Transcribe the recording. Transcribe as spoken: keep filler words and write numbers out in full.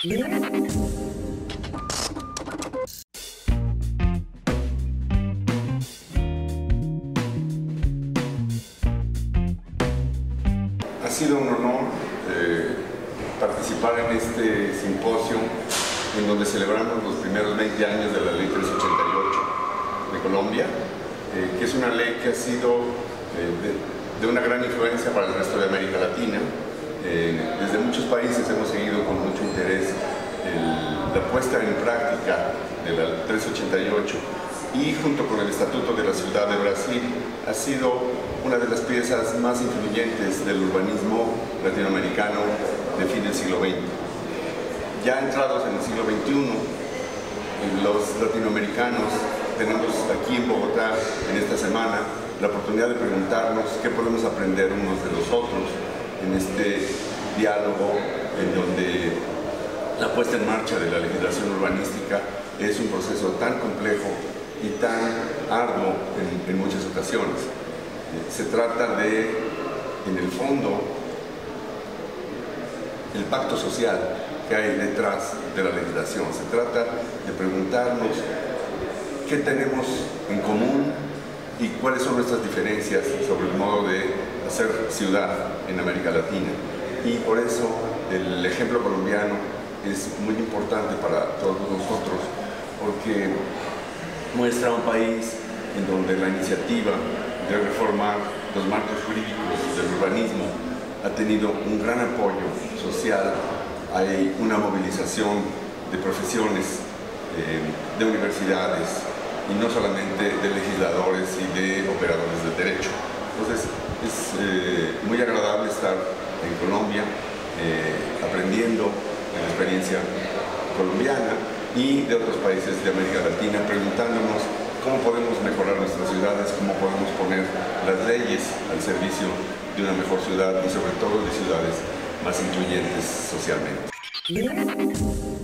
Ha sido un honor eh, participar en este simposio en donde celebramos los primeros veinte años de la Ley trescientos ochenta y ocho de Colombia, eh, que es una ley que ha sido eh, de, de una gran influencia para el resto de América Latina. Eh, desde muchos países hemos seguido con mucho interés el, la puesta en práctica de la trescientos ochenta y ocho, y junto con el Estatuto de la Ciudad de Brasil ha sido una de las piezas más influyentes del urbanismo latinoamericano de fin del siglo veinte. Ya entrados en el siglo veintiuno, los latinoamericanos tenemos aquí en Bogotá, en esta semana, la oportunidad de preguntarnos qué podemos aprender unos de los otros en este diálogo en donde la puesta en marcha de la legislación urbanística es un proceso tan complejo y tan arduo en, en muchas ocasiones. Se trata de, en el fondo, el pacto social que hay detrás de la legislación. Se trata de preguntarnos qué tenemos en común y cuáles son nuestras diferencias sobre el modo de hacer ciudad en América Latina. Y por eso el ejemplo colombiano es muy importante para todos nosotros, porque muestra un país en donde la iniciativa de reformar los marcos jurídicos del urbanismo ha tenido un gran apoyo social. Hay una movilización de profesiones, eh, de universidades, y no solamente de legisladores y de operadores del derecho. Entonces es eh, muy agradable estar en Colombia eh, aprendiendo de la experiencia colombiana y de otros países de América Latina, preguntándonos cómo podemos mejorar nuestras ciudades, cómo podemos poner las leyes al servicio de una mejor ciudad y sobre todo de ciudades más incluyentes socialmente.